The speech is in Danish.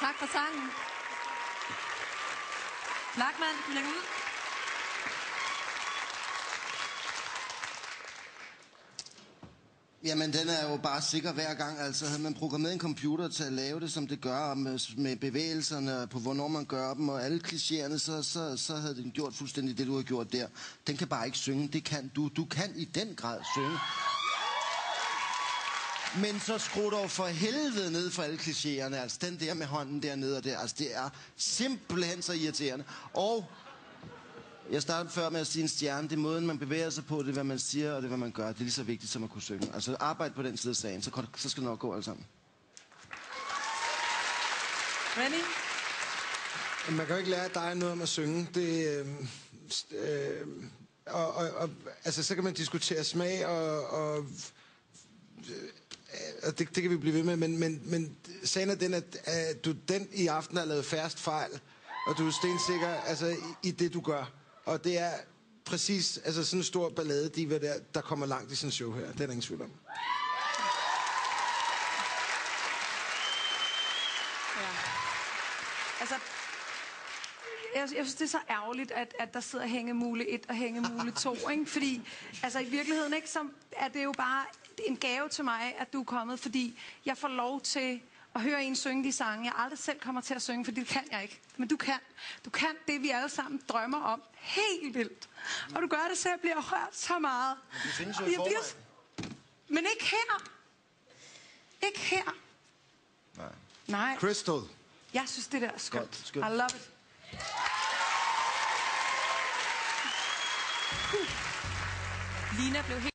Tak for sangen. Blachman, du lægger ud. Jamen, den er jo bare sikker hver gang. Altså, havde man programmeret en computer til at lave det, som det gør, med bevægelserne, på hvornår man gør dem, og alle klichéerne, så havde den gjort fuldstændig det, du har gjort der. Den kan bare ikke synge. Det kan du. Du kan i den grad synge. Men så skru dog for helvede ned for alle klichéerne. Altså, den der med hånden dernede og der. Altså, det er simpelthen så irriterende. Og jeg startede før med at sige en stjerne. Det er måden, man bevæger sig på, det er, hvad man siger, og det er, hvad man gør. Det er lige så vigtigt, som at kunne synge. Altså, arbejde på den side af sagen, så skal det nok gå alt sammen. Ready? Man kan jo ikke lære dig noget om at synge. Det, altså, så kan man diskutere smag, og det kan vi blive ved med, men sagen er den, at du den i aften har lavet færrest fejl, og du er stensikker altså, i det, du gør. Og det er præcis altså, sådan en stor ballade, der kommer langt i sådan en show her. Det er der ingen tvivl om. Ja. Altså, jeg synes, det er så ærgerligt, at der sidder hængemule 1 og hængemule 2, ikke? Fordi, altså i virkeligheden, ikke, så er det jo bare en gave til mig, at du er kommet, fordi jeg får lov til at høre en synge de sange, jeg aldrig selv kommer til at synge, for det kan jeg ikke. Men du kan. Du kan det, vi alle sammen drømmer om. Helt vildt. Og du gør det, så jeg bliver hørt så meget. Men det findes jo i forvejen. Men ikke her. Ikke her. Nej. Crystal. Jeg synes, det der er skønt. Skønt. I love it. Lina blev helt